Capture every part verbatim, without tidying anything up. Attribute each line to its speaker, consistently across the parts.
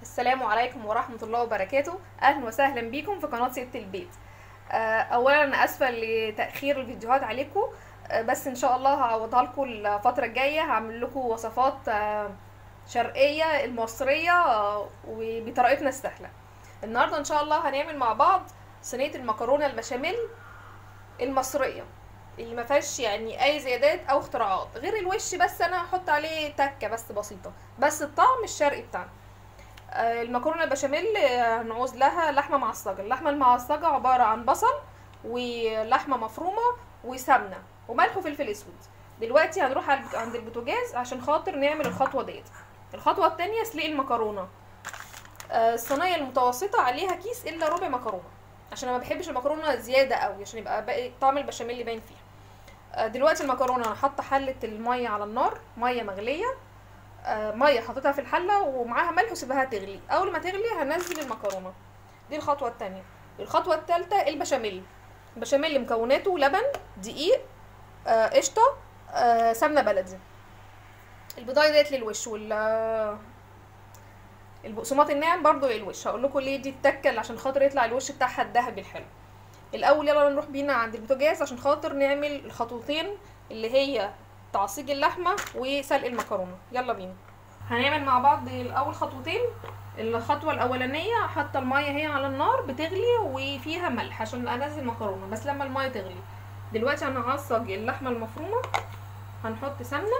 Speaker 1: السلام عليكم ورحمة الله وبركاته. أهلا وسهلا بيكم في قناة ست البيت. آه، أولا أنا أسفة لتأخير الفيديوهات عليكم، آه، بس إن شاء الله هعوضها لكم الفترة الجاية. هعمل لكم وصفات آه، شرقية المصرية آه، وبطريقتنا السهلة. النهاردة إن شاء الله هنعمل مع بعض صينية المكرونة البشاميل المصرية اللي ما فيهاش يعني اي زيادات او اختراعات غير الوش، بس انا هحط عليه تكه بس بسيطه، بس الطعم الشرقي بتاعنا. آه، المكرونه البشاميل آه، هنعوز لها لحمه معصجه. اللحمه المعصجه عباره عن بصل ولحمه مفرومه وسمنه وملح وفلفل اسود. دلوقتي هنروح عند البوتاجاز عشان خاطر نعمل الخطوه ديت. الخطوه التانية سلق المكرونه. آه، الصينيه المتوسطه عليها كيس الا ربع مكرونه، عشان انا ما بحبش المكرونه زياده قوي عشان يبقى باقي طعم البشاميل باين فيها. آه، دلوقتي المكرونه انا حاطه حله الميه على النار، ميه مغليه. آه، ميه حطيتها في الحله ومعاها ملح وسيبها تغلي. اول ما تغلي هنزل المكرونه. دي الخطوه الثانيه. الخطوه الثالثه البشاميل. البشاميل مكوناته لبن، دقيق، آه، قشطه، آه، سمنه بلدي. البضايه ديت للوش، وال البقسماط الناعم برضو للوش. هقول لكم ليه دي التكه عشان خاطر يطلع الوش بتاعها الذهبي الحلو. الاول يلا نروح بينا عند البوتاجاز عشان خاطر نعمل الخطوتين اللي هي تعصيج اللحمه وسلق المكرونه. يلا بينا هنعمل مع بعض الاول خطوتين. الخطوه الاولانيه حاطه الميه هي على النار بتغلي وفيها ملح عشان انزل مكرونه بس لما الميه تغلي. دلوقتي هنعصج اللحمه المفرومه. هنحط سمنه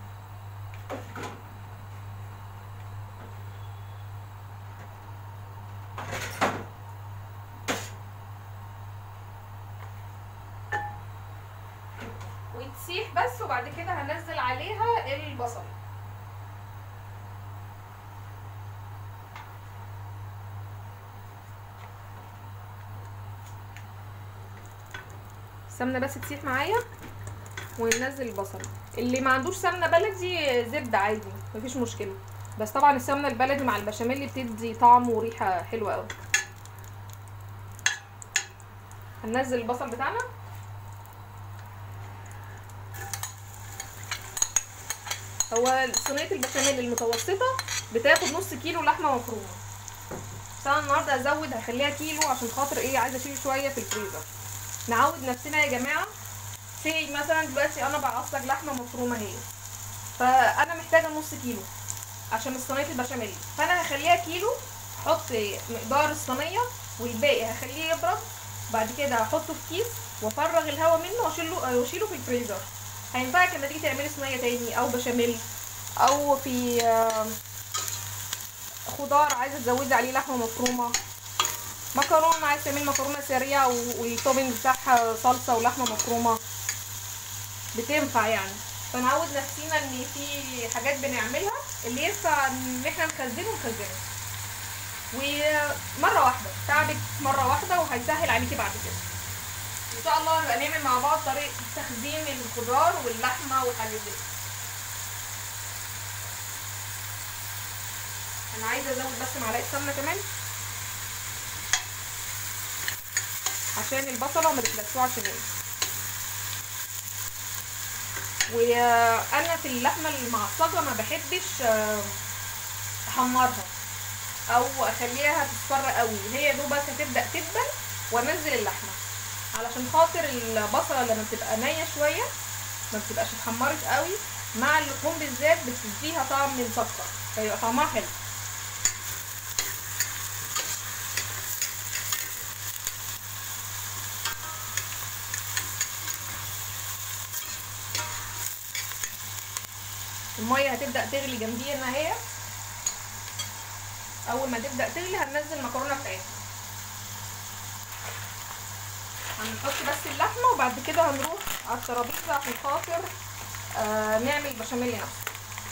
Speaker 1: وتسيح بس، وبعد كده هنزل عليها البصل. السمنه بس تسيح معايا وننزل البصل. اللي ما عندوش سمنه بلدي زبده عادي مفيش مشكله، بس طبعا السمنه البلدي مع البشاميل بتدي طعم وريحه حلوه قوي. هننزل البصل بتاعنا. هو صينيه البشاميل المتوسطه بتاخد نص كيلو لحمه مفرومه، بس انا النهارده هزود هخليها كيلو عشان خاطر ايه، عايزه اشيل شويه في الفريزر. نعود نفسنا يا جماعه. سي مثلا دلوقتي انا بعصج لحمه مفرومه اهي، فانا محتاجه نص كيلو عشان صينيه البشاميل، فانا هخليها كيلو. احط مقدار الصينيه والباقي هخليه يبرد، بعد كده هحطه في كيس وافرغ الهواء منه واشيله واشيله في الفريزر. هينفعك لما تيجي تعملي صينيه تاني او بشاميل او في خضار عايزه تزودي عليه لحمه مفرومه، مكرونه عايزه تعملي مكرونه سريعه والتوبنج بتاعها صلصه ولحمه مفرومه بتنفع يعني. فنعود نفسينا ان في حاجات بنعملها اللي ينفع ان احنا نخزنه نخزنه، ومره واحده تعبك مره واحده وهيسهل عليكي بعد كده. ان شاء الله نبقى نعمل مع بعض طريقه تخزين الخضار واللحمه والحاجات دي. انا عايزه ازود بس معلقه سمنه كمان عشان البصله ما تتلسعش مني. وانا في اللحمه المعصجه ما بحبش احمرها او اخليها تصفر قوي، هي دوبك هتبدا تدبل وانزل اللحمه، علشان خاطر البصله لما بتبقى نيه شويه ما بتبقاش اتحمرت قوي مع اللحوم بالذات بتديها طعم مسكر فيبقى طعمها حلو. الميه هتبدا تغلي جنبينا اهي. اول ما تبدا تغلي هننزل المكرونه بتاعتنا. هنحط بس اللحمه وبعد كده هنروح على الترابيزه عشان خاطر آه نعمل البشاميل نفسه.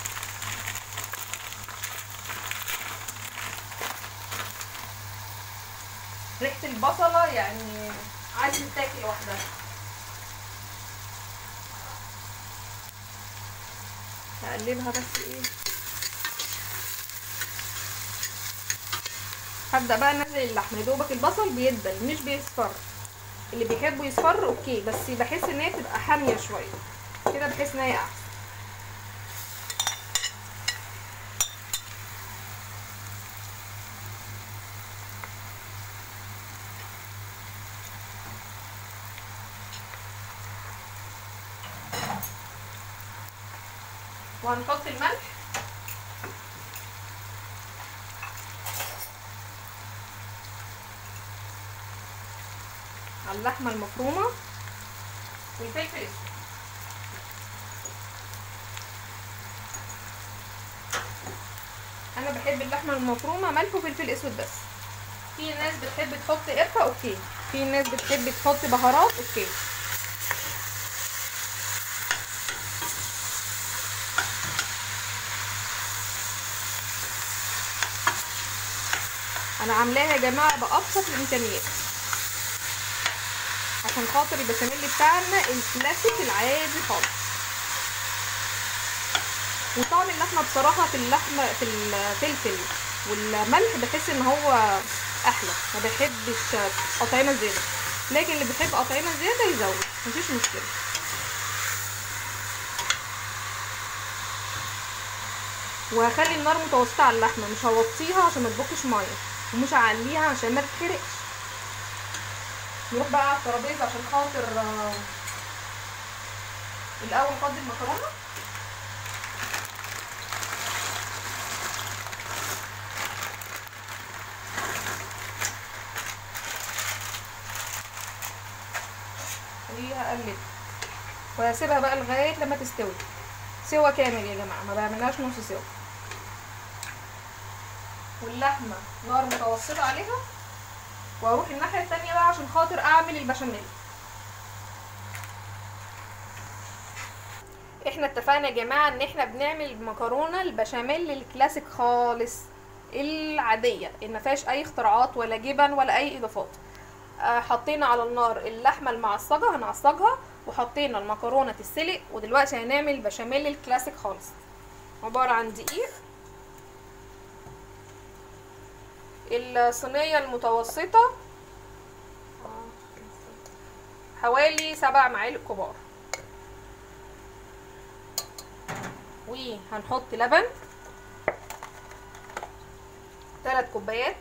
Speaker 1: ريحه البصله يعني عايزه تتاكل لوحدها. هقلبها بس ايه. هبدا بقى انزل اللحمه. يا دوبك البصل بيدبل مش بيصفر، اللي بيحبوا يصفر اوكي، بس بحس ان هي تبقى حاميه شويه كده، بحس ان هي احسن. وهنحط الملح على اللحمه المفرومه والفلفل الاسود. انا بحب اللحمه المفرومه ملح وفلفل اسود بس. في ناس بتحب تحط قرفه، اوكي. في ناس بتحب تحط بهارات، اوكي. انا عاملاها يا جماعه بابسط الامكانيات عشان خاطر البشاميل بتاعنا الكلاسيك العادي خالص. وطعم اللحمه بصراحه في اللحمه في الفلفل والملح بحس ان هو احلى، ما بحبش اطعمه زياده، لكن اللي بيحب اطعمه زياده يزود، مفيش مشكله. وهخلي النار متوسطه على اللحمه، مش هوطيها عشان ما تبقش ميه، ومش هعليها عشان ما تتحرقش. نروح بقى على الترابيزه عشان خاطر الاول نفضي المكرونه. وهقلب وهسيبها بقى لغايه لما تستوي سوا كامل يا جماعه، ما بعملهاش نص سوا. واللحمه نار متوسطه عليها، واروح الناحيه التانية بقى عشان خاطر اعمل البشاميل. احنا اتفقنا يا جماعه ان احنا بنعمل المكرونه البشاميل الكلاسيك خالص العاديه اللي ما فيهاش اي اختراعات ولا جبن ولا اي اضافات. آه حطينا على النار اللحمه المعصجه هنعصجها، وحطينا المكرونه تتسلق، ودلوقتي هنعمل بشاميل الكلاسيك خالص. عباره عن دقيق، الصينيه المتوسطه حوالي سبع معالق كبار، وهنحط لبن ثلاث كوبايات،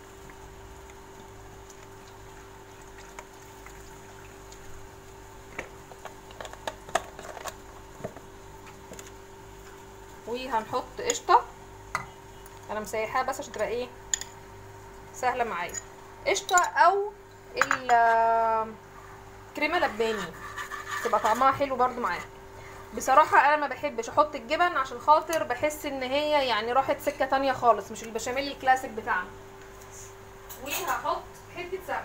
Speaker 1: وهنحط قشطه. انا مسيحاها بس عشان تبقى ايه سهله معايا. قشطه او الكريمه لباني تبقى طعمها حلو برضو معايا. بصراحه انا ما بحبش احط الجبن عشان خاطر بحس ان هي يعني راحت سكه تانية خالص، مش البشاميل الكلاسيك بتاعنا. وهحط حته سمنه.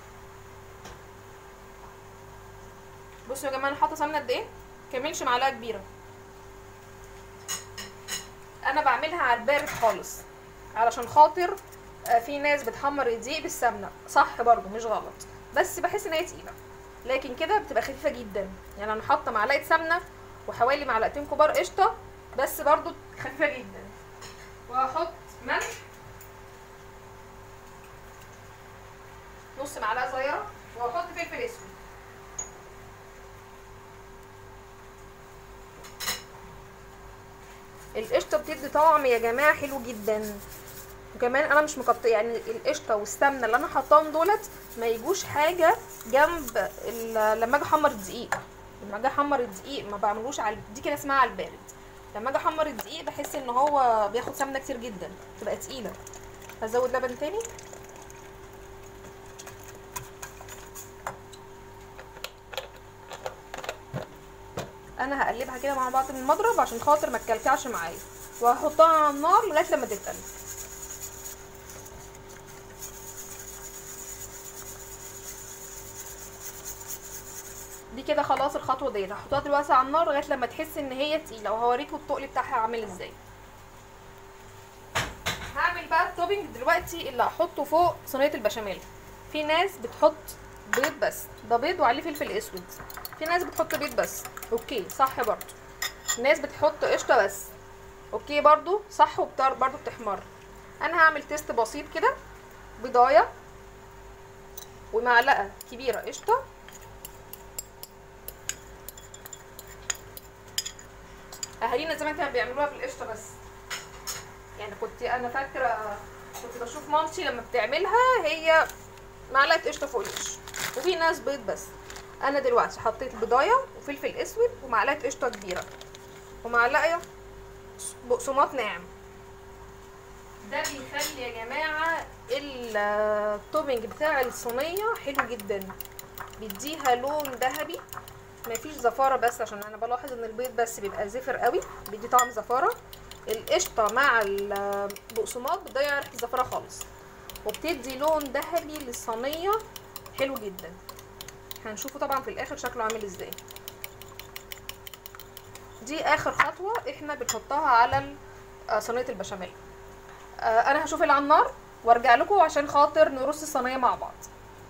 Speaker 1: بصوا يا جماعه انا حاطه سمنه قد ايه، كملش معلقه كبيره. انا بعملها على البارد خالص علشان خاطر في ناس بتحمر الدقيق بالسمنه، صح برضو مش غلط، بس بحس ان هي تقيله، لكن كده بتبقى خفيفه جدا. يعني انا حاطه معلقه سمنه وحوالي معلقتين كبار قشطه، بس برضو خفيفه جدا. وهحط ملح نص معلقه صغيره، وهحط فلفل اسود. القشطه بتدي طعم يا جماعه حلو جدا. وكمان انا مش مقطعه، يعني القشطه والسمنه اللي انا حطاهم دولت ما يجوش حاجه جنب لما اجي احمر الدقيق. لما اجي احمر الدقيق ما بعملوش على دي كده اسمها على البارد. لما اجي احمر الدقيق بحس ان هو بياخد سمنه كتير جدا، تبقى تقيله. هزود لبن تاني. انا هقلبها كده مع بعض من المضرب عشان خاطر ما تكلكعش معايا، وهحطها على النار لغايه لما تتقل. دي كده خلاص الخطوه ديت. هحطها دلوقتي على النار لغايه لما تحس ان هي تقيله، وهوريكم التقل بتاعها عامل ازاي. هعمل بقى التوبينج دلوقتي اللي هحطه فوق صينيه البشاميل. في ناس بتحط بيض بس، ده بيض وعليه فلفل اسود. في ناس بتحط بيض بس، اوكي صح برضو. ناس بتحط قشطه بس، اوكي برضو صح، وبتار برضو بتحمر. انا هعمل تيست بسيط كده. بيضايه ومعلقه كبيره قشطه، اهالينا زمان كانوا بيعملوها بالقشطه بس. يعني كنت انا فاكره كنت بشوف مامتي لما بتعملها هي معلقه قشطه فوق الوش، وفي ناس بيض بس. انا دلوقتي حطيت بيضايه وفلفل اسود ومعلقه قشطه كبيره ومعلقه بقسماط ناعم. ده بيخلي يا جماعه التوبنج بتاع الصينيه حلو جدا، بيديها لون ذهبي، مفيش زفاره، بس عشان انا بلاحظ ان البيض بس بيبقى زفر قوي، بيدي طعم زفاره. القشطه مع البقسماط بتضيع ريحه الزفاره خالص، وبتدي لون ذهبي للصينيه حلو جدا. هنشوفه طبعا في الاخر شكله عامل ازاي. دي اخر خطوه احنا بنحطها على صينيه البشاميل. انا هشوف اللي على النار وارجع لكم عشان خاطر نرص الصينيه مع بعض.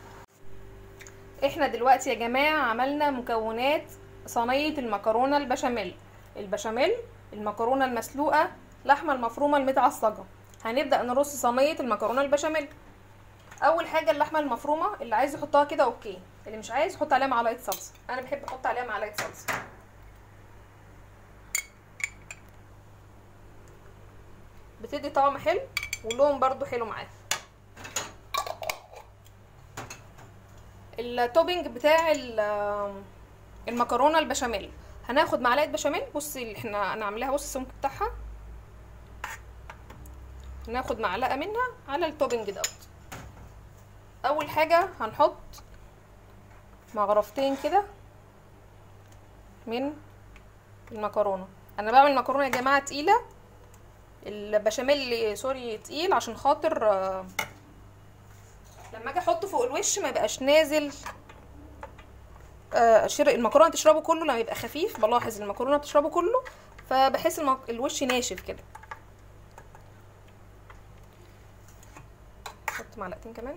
Speaker 1: احنا دلوقتي يا جماعه عملنا مكونات صينيه المكرونه البشاميل. البشاميل، المكرونه المسلوقه، اللحمه المفرومه المتعصجه. هنبدا نرص صينيه المكرونه البشاميل. اول حاجه اللحمه المفرومه، اللي عايز يحطها كده اوكي، اللي مش عايز يحط عليها معلقه صلصه. انا بحب احط عليها معلقه صلصه، بتدي طعم حلو ولون برضو حلو معاه. التوبينج بتاع المكرونه البشاميل، هناخد معلقه بشاميل. بصي اللي احنا انا عاملاها، بصي السمك بتاعها، ناخد معلقه منها على التوبينج دوت. اول حاجه هنحط مغرفتين كده من المكرونه. انا بعمل المكرونه يا جماعه تقيله، البشاميل سوري تقيل، عشان خاطر لما اجي احطه فوق الوش ما يبقاش نازل. آه المكرونه تشربه كله لما يبقى خفيف، بلاحظ المكرونه بتشربه كله، فبحس المك... الوش ناشف كده. احط معلقتين كمان.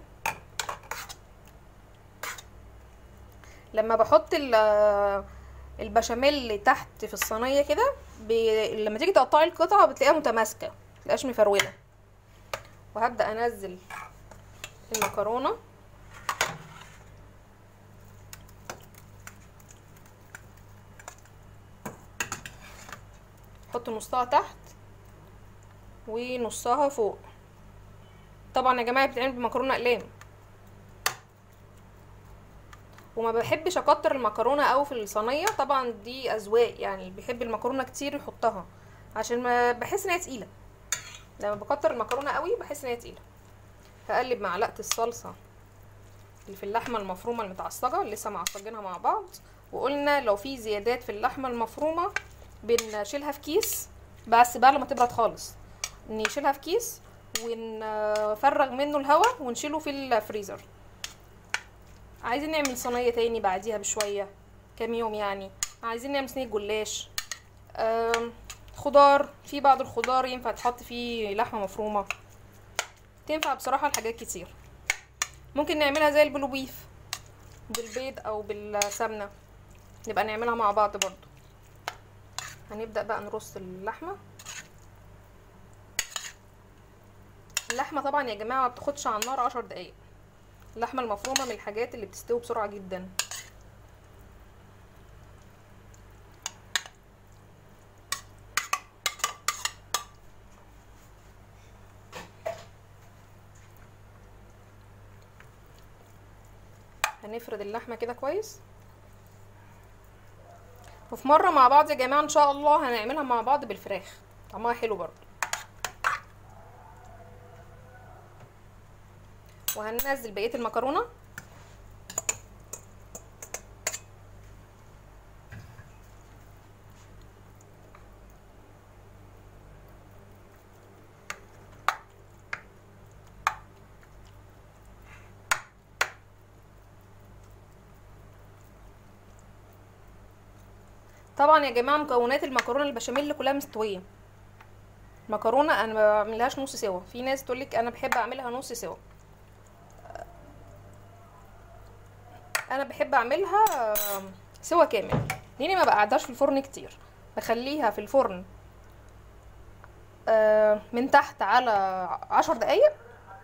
Speaker 1: لما بحط البشاميل تحت في الصينيه كده، ب... لما تيجي تقطعي القطعه بتلاقيها متماسكه، متبقاش مفروله. وهبدا انزل المكرونه، احط نصها تحت ونصها فوق. طبعا يا جماعه بتتعمل بمكرونه اقلام، وما بحبش اكتر المكرونه او في الصينيه، طبعا دي اذواق، يعني اللي بيحب المكرونه كتير يحطها، عشان ما بحس ان هي تقيله. لما بكتر المكرونه قوي بحس ان هي تقيله. هقلب معلقه الصلصه اللي في اللحمه المفرومه المتعصجه اللي لسه معصجينها مع بعض. وقلنا لو في زيادات في اللحمه المفرومه بنشيلها في كيس، بس بقى لما تبرد خالص نشيلها في كيس ونفرغ منه الهواء ونشيله في الفريزر. عايزين نعمل صينيه تاني بعديها بشويه، كام يوم يعني، عايزين نعمل صينيه جلاش، خضار، في بعض الخضار ينفع تحط فيه لحمه مفرومه، تنفع بصراحه لحاجات كتير. ممكن نعملها زي البلو بيف بالبيض او بالسمنه، نبقى نعملها مع بعض برضو. هنبدا بقى نرص اللحمه. اللحمه طبعا يا جماعه ما بتاخدش على النار عشر دقايق. اللحمه المفرومه من الحاجات اللي بتستوي بسرعه جدا. هنفرد اللحمه كده كويس، وفي مره مع بعض يا جماعه ان شاء الله هنعملها مع بعض بالفراخ، طعمها حلو برضو. وهننزل بقيه المكرونه. طبعا يا جماعه مكونات المكرونه البشاميل كلها مستويه. المكرونه انا ما بعملهاش نص سوا، في ناس تقولك انا بحب اعملها نص سوا، انا بحب اعملها سوا كامل، لاني ما بقعدهاش في الفرن كتير، بخليها في الفرن من تحت على عشر دقايق،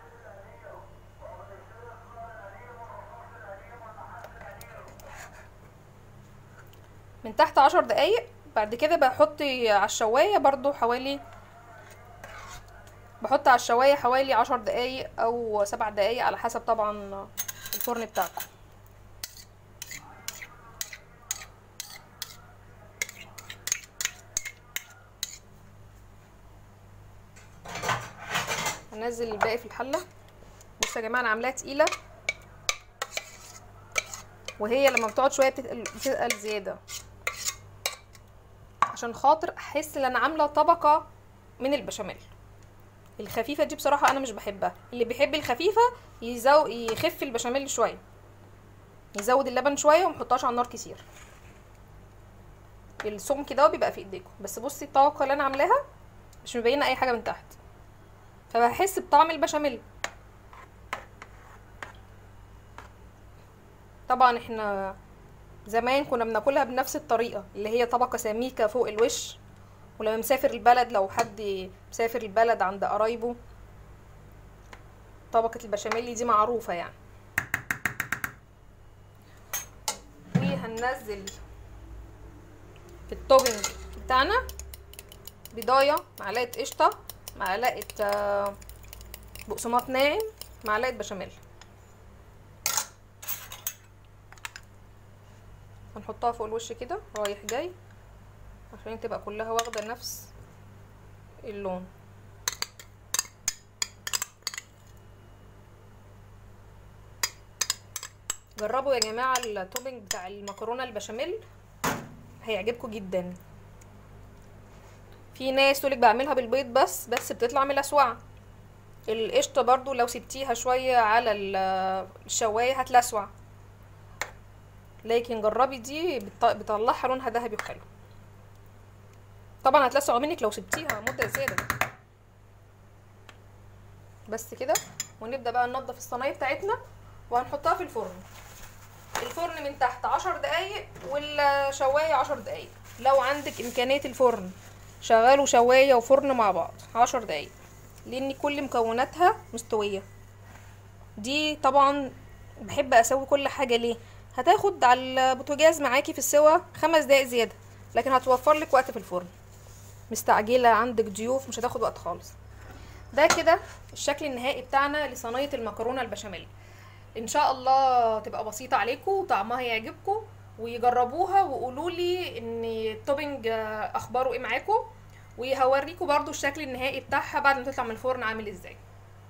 Speaker 1: من تحت عشر دقايق. بعد كده بحط على الشوايه برضو حوالي، بحط على الشوايه حوالي عشر دقايق او سبع دقايق على حسب طبعا الفرن بتاعكم. هنزل الباقي في الحله. بصوا يا جماعه انا عاملاها تقيله، وهي لما بتقعد شويه بتتقل, بتتقل زياده، عشان خاطر احس ان انا عامله طبقه من البشاميل. الخفيفه دي بصراحه انا مش بحبها. اللي بيحب الخفيفه يزو يخف البشاميل شويه، يزود اللبن شويه ومحطهاش على النار كتير. السمك ده بيبقى في ايديكم. بس بصي الطبقه اللي انا عاملاها مش مبينه اي حاجه من تحت، فبحس بطعم البشاميل. طبعا احنا زمان كنا بناكلها بنفس الطريقه، اللي هي طبقه سميكه فوق الوش. ولما مسافر البلد، لو حد مسافر البلد عند قرايبه، طبقه البشاميل دي معروفه يعني. وهننزل في التوبنج بتاعنا بيضايه، معلقه قشطه، معلقه بقسماط ناعم، معلقه بشاميل. هنحطها فوق الوش كده رايح جاي عشان تبقى كلها واخده نفس اللون. جربوا يا جماعه التوبنج بتاع المكرونه البشاميل، هيعجبكم جدا. في ناس تقولك بعملها بالبيض بس بس بتطلع ملسوعه. القشطه برضو لو سبتيها شويه على الشوايه هتلسوع، لكن جربي دي بتطلعها لونها ذهبي وحلو. طبعا هتلسع منك لو سبتيها مده زياده. بس كده. ونبدا بقى ننضف الصينيه بتاعتنا وهنحطها في الفرن. الفرن من تحت عشر دقايق والشوايه عشر دقايق. لو عندك امكانيه الفرن شغلوا شوايه وفرن مع بعض عشر دقايق، لان كل مكوناتها مستويه. دي طبعا بحب اسوي كل حاجه ليه، هتاخد على البوتاجاز معاكي في السوا خمس دقايق زياده، لكن هتوفر لك وقت في الفرن. مستعجله عندك ضيوف مش هتاخد وقت خالص. ده كده الشكل النهائي بتاعنا لصينيه المكرونه البشاميل. ان شاء الله تبقى بسيطه عليكم وطعمها يعجبكم، ويجربوها وقولوا لي ان التوبنج اخباره ايه معاكم، وهوريكم برضو الشكل النهائي بتاعها بعد ما تطلع من الفرن عامل ازاي.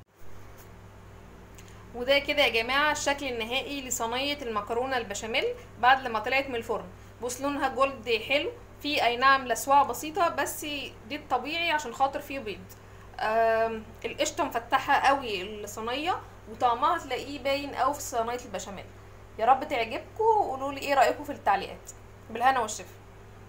Speaker 1: وده كده يا جماعه الشكل النهائي لصينيه المكرونه البشاميل بعد لما طلعت من الفرن. بص لونها جولد حلو، في اي نعم لسوعه بسيطه بس دي الطبيعي عشان خاطر فيه بيض. القشطه مفتحه قوي الصينيه، وطعمها تلاقيه باين قوي في صينيه البشاميل. يا رب تعجبكم، وقولوا لي ايه رايكم في التعليقات. بالهنا والشفا.